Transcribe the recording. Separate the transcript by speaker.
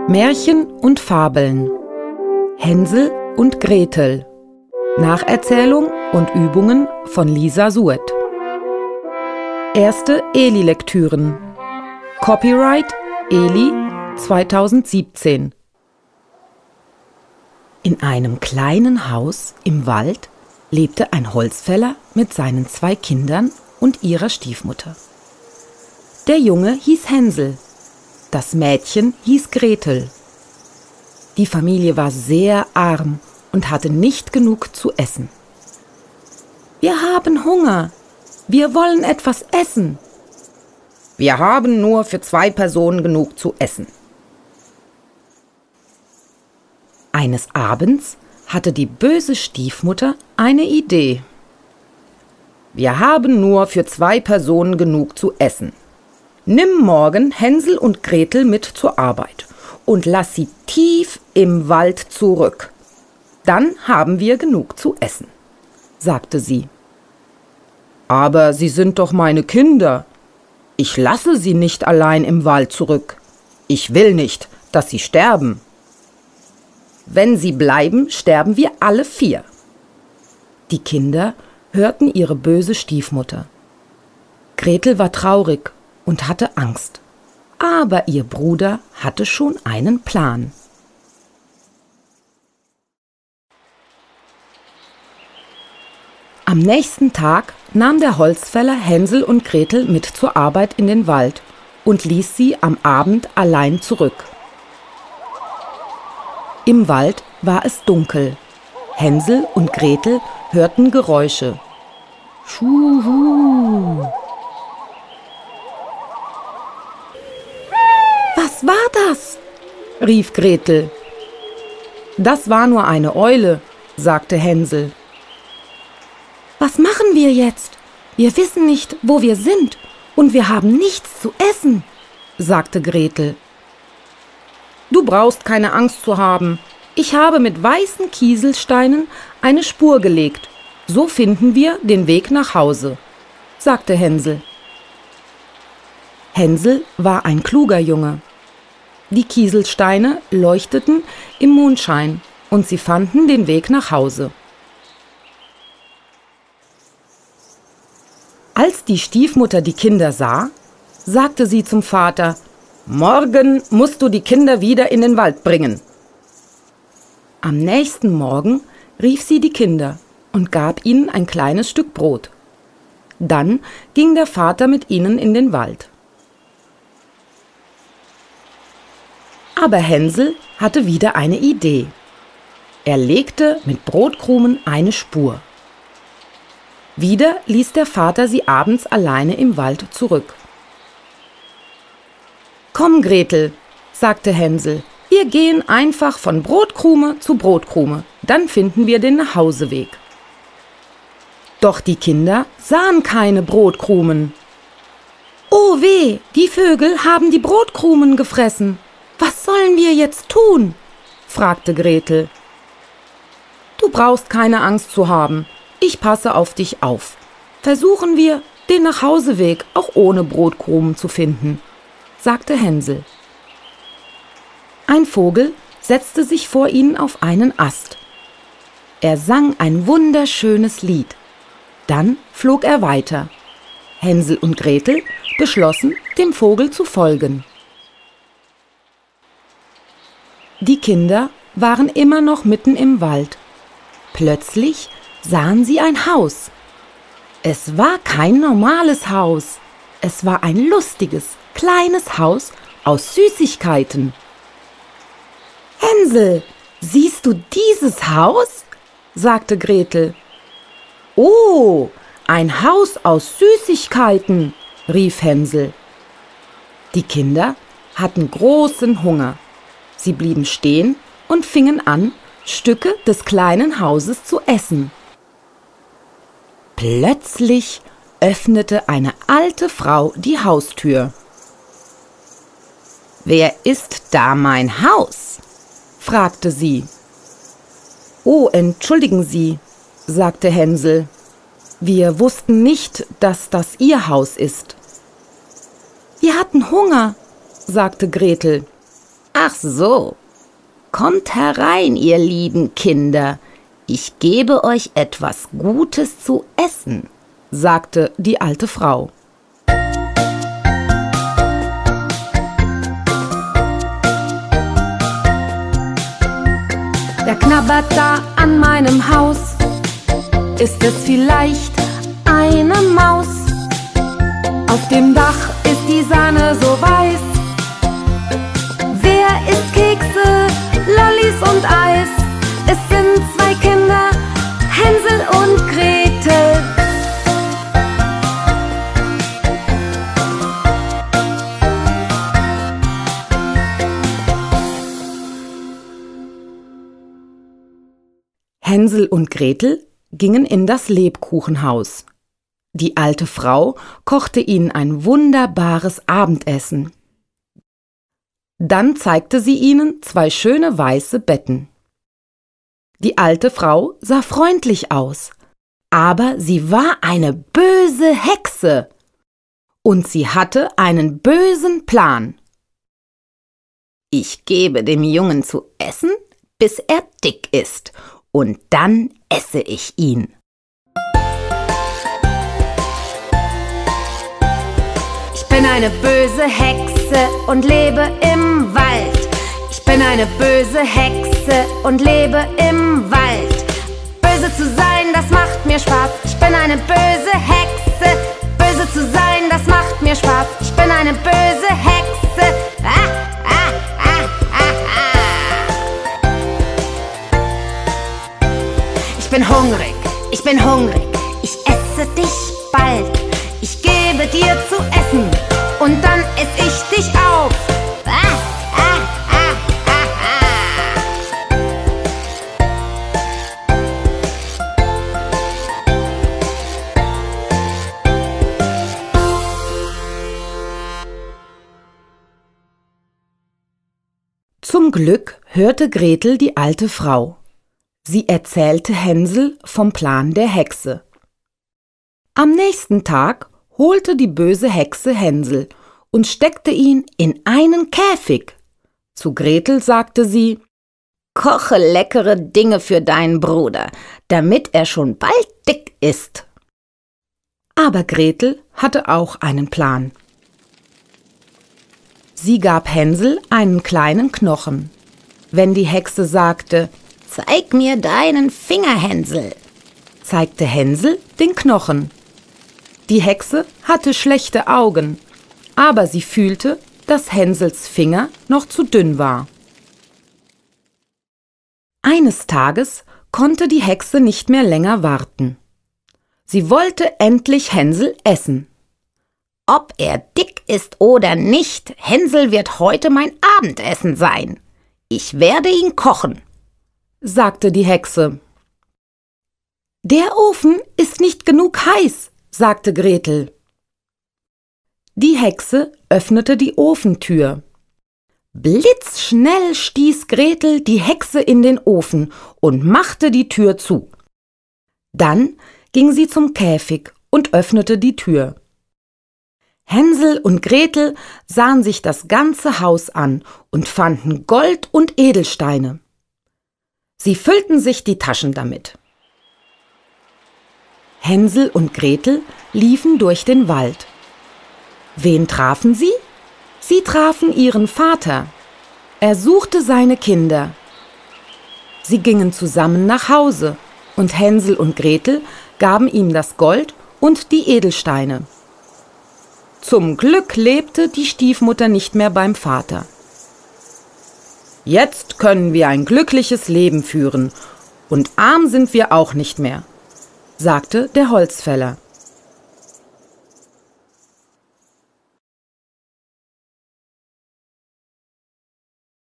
Speaker 1: Märchen und Fabeln. Hänsel und Gretel. Nacherzählung und Übungen von Lisa Suet. Erste Eli-Lektüren. Copyright Eli 2017. In einem kleinen Haus im Wald lebte ein Holzfäller mit seinen 2 Kindern und ihrer Stiefmutter. Der Junge hieß Hänsel, das Mädchen hieß Gretel. Die Familie war sehr arm und hatte nicht genug zu essen. »Wir haben Hunger. Wir wollen etwas essen.« »Wir haben nur für 2 Personen genug zu essen.« Eines Abends hatte die böse Stiefmutter eine Idee. »Wir haben nur für 2 Personen genug zu essen. Nimm morgen Hänsel und Gretel mit zur Arbeit und lass sie tief im Wald zurück. Dann haben wir genug zu essen«, sagte sie. »Aber sie sind doch meine Kinder. Ich lasse sie nicht allein im Wald zurück. Ich will nicht, dass sie sterben.« »Wenn sie bleiben, sterben wir alle 4. Die Kinder hörten ihre böse Stiefmutter. Gretel war traurig und hatte Angst, aber ihr Bruder hatte schon einen Plan. Am nächsten Tag nahm der Holzfäller Hänsel und Gretel mit zur Arbeit in den Wald und ließ sie am Abend allein zurück. Im Wald war es dunkel. Hänsel und Gretel hörten Geräusche. Schuhu. »Was war das?« rief Gretel. »Das war nur eine Eule«, sagte Hänsel. »Was machen wir jetzt? Wir wissen nicht, wo wir sind, und wir haben nichts zu essen«, sagte Gretel. »Du brauchst keine Angst zu haben. Ich habe mit weißen Kieselsteinen eine Spur gelegt. So finden wir den Weg nach Hause«, sagte Hänsel. Hänsel war ein kluger Junge. Die Kieselsteine leuchteten im Mondschein und sie fanden den Weg nach Hause. Als die Stiefmutter die Kinder sah, sagte sie zum Vater: »Morgen musst du die Kinder wieder in den Wald bringen.« Am nächsten Morgen rief sie die Kinder und gab ihnen ein kleines Stück Brot. Dann ging der Vater mit ihnen in den Wald. Aber Hänsel hatte wieder eine Idee. Er legte mit Brotkrumen eine Spur. Wieder ließ der Vater sie abends alleine im Wald zurück. »Komm, Gretel«, sagte Hänsel, »wir gehen einfach von Brotkrume zu Brotkrume, dann finden wir den Nachhauseweg.« Doch die Kinder sahen keine Brotkrumen. »Oh weh, die Vögel haben die Brotkrumen gefressen. Was sollen wir jetzt tun?« fragte Gretel. »Du brauchst keine Angst zu haben. Ich passe auf dich auf. Versuchen wir, den Nachhauseweg auch ohne Brotkrumen zu finden«, sagte Hänsel. Ein Vogel setzte sich vor ihnen auf einen Ast. Er sang ein wunderschönes Lied. Dann flog er weiter. Hänsel und Gretel beschlossen, dem Vogel zu folgen. Die Kinder waren immer noch mitten im Wald. Plötzlich sahen sie ein Haus. Es war kein normales Haus. Es war ein lustiges, kleines Haus aus Süßigkeiten. »Hänsel, siehst du dieses Haus?« sagte Gretel. »Oh, ein Haus aus Süßigkeiten«, rief Hänsel. Die Kinder hatten großen Hunger. Sie blieben stehen und fingen an, Stücke des kleinen Hauses zu essen. Plötzlich öffnete eine alte Frau die Haustür. »Wer ist da mein Haus?« fragte sie. »Oh, entschuldigen Sie«, sagte Hänsel. »Wir wussten nicht, dass das Ihr Haus ist.« »Wir hatten Hunger«, sagte Gretel. »Ach so, kommt herein, ihr lieben Kinder, ich gebe euch etwas Gutes zu essen«, sagte die alte Frau. Wer knabbert da an meinem Haus? Ist es vielleicht eine Maus? Auf dem Dach ist die Sahne so weiß. Wer isst Kekse, Lollis und Eis? Es sind zwei Kinder, Hänsel und Gretel. Hänsel und Gretel gingen in das Lebkuchenhaus. Die alte Frau kochte ihnen ein wunderbares Abendessen. Dann zeigte sie ihnen zwei schöne weiße Betten. Die alte Frau sah freundlich aus, aber sie war eine böse Hexe und sie hatte einen bösen Plan. »Ich gebe dem Jungen zu essen, bis er dick ist, und dann esse ich ihn.« Ich bin eine böse Hexe und lebe im Wald. Ich bin eine böse Hexe und lebe im Wald. Böse zu sein, das macht mir Spaß. Ich bin eine böse Hexe. Böse zu sein, das macht mir Spaß. Ich bin eine böse Hexe. Ich bin hungrig, ich bin hungrig. Ich esse dich bald. Ich gebe dir zu essen und dann ess ich dich auf. Zum Glück hörte Gretel die alte Frau. Sie erzählte Hänsel vom Plan der Hexe. Am nächsten Tag holte die böse Hexe Hänsel und steckte ihn in einen Käfig. Zu Gretel sagte sie: »Koche leckere Dinge für deinen Bruder, damit er schon bald dick ist.« Aber Gretel hatte auch einen Plan. Sie gab Hänsel einen kleinen Knochen. Wenn die Hexe sagte: »Zeig mir deinen Finger, Hänsel«, zeigte Hänsel den Knochen. Die Hexe hatte schlechte Augen, aber sie fühlte, dass Hänsels Finger noch zu dünn war. Eines Tages konnte die Hexe nicht mehr länger warten. Sie wollte endlich Hänsel essen. »Ob er dick ist oder nicht, Hänsel wird heute mein Abendessen sein. Ich werde ihn kochen«, sagte die Hexe. »Der Ofen ist nicht genug heiß«, sagte Gretel. Die Hexe öffnete die Ofentür. Blitzschnell stieß Gretel die Hexe in den Ofen und machte die Tür zu. Dann ging sie zum Käfig und öffnete die Tür. Hänsel und Gretel sahen sich das ganze Haus an und fanden Gold und Edelsteine. Sie füllten sich die Taschen damit. Hänsel und Gretel liefen durch den Wald. Wen trafen sie? Sie trafen ihren Vater. Er suchte seine Kinder. Sie gingen zusammen nach Hause und Hänsel und Gretel gaben ihm das Gold und die Edelsteine. Zum Glück lebte die Stiefmutter nicht mehr beim Vater. »Jetzt können wir ein glückliches Leben führen und arm sind wir auch nicht mehr«, sagte der Holzfäller.